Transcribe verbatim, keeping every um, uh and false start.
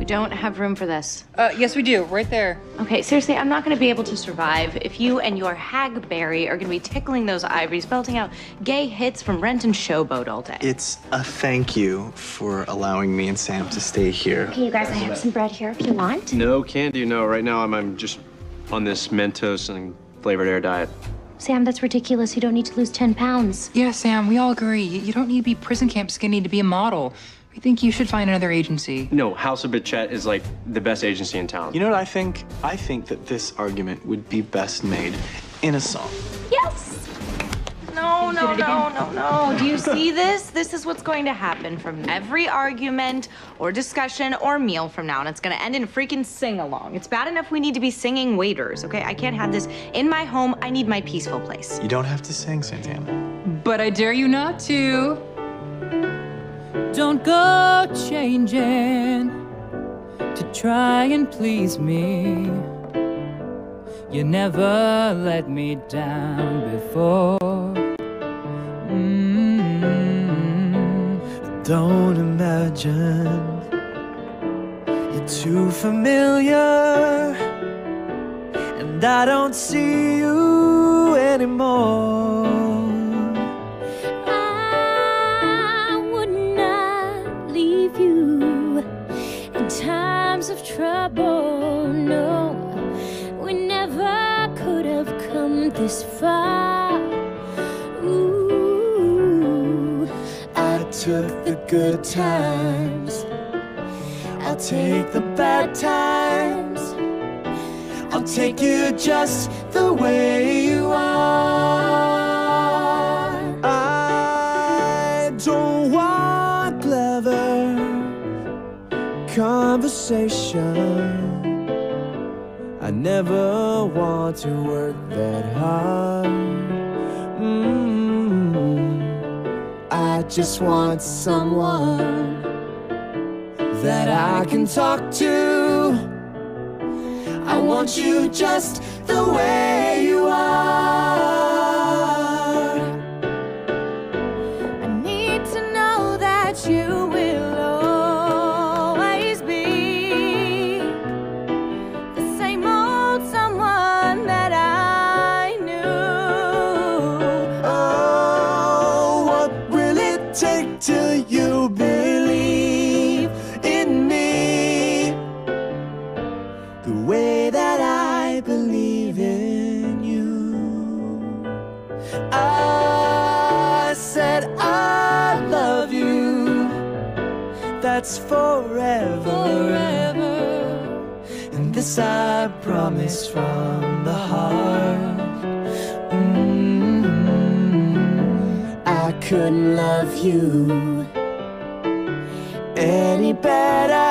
don't have room for this. Uh, yes, we do. Right there. Okay, seriously, I'm not gonna be able to survive if you and your hagberry are gonna be tickling those ivories, belting out gay hits from Rent and Showboat all day. It's a thank you for allowing me and Sam to stay here. Okay, you guys, I have some bread here if you want. No candy, no. Right now, I'm, I'm just on this Mentos and flavored air diet. Sam, that's ridiculous. You don't need to lose ten pounds. Yeah, Sam, we all agree. You don't need to be prison camp skinny to be a model. We think you should find another agency. No, House of Bichette is like the best agency in town. You know what I think? I think that this argument would be best made in a song. Yes! No, no, no, no, no. Do you see this? This is what's going to happen from every argument or discussion or meal from now on. It's gonna end in a freaking sing-along. It's bad enough we need to be singing waiters, okay? I can't have this in my home. I need my peaceful place. You don't have to sing, Santana. But I dare you not to. Don't go changing to try and please me. You never let me down before. Mm-hmm. Don't imagine you're too familiar, and I don't see you anymore. I would not leave you in times of trouble, no. We never could have come this far. Ooh, I took the good times, I'll take the bad times. I'll take you just the way you are. I don't want clever conversation. I never want to work that hard. Mm-hmm. I just want someone that I can talk to. I want you just the way you are. I need to know that you will always be the same old someone that I knew. Oh, what will it take till you believe in me the way that I believe in you? I said I love you, that's forever, forever. And this I promise from the heart. Mm-hmm. I couldn't love you any better.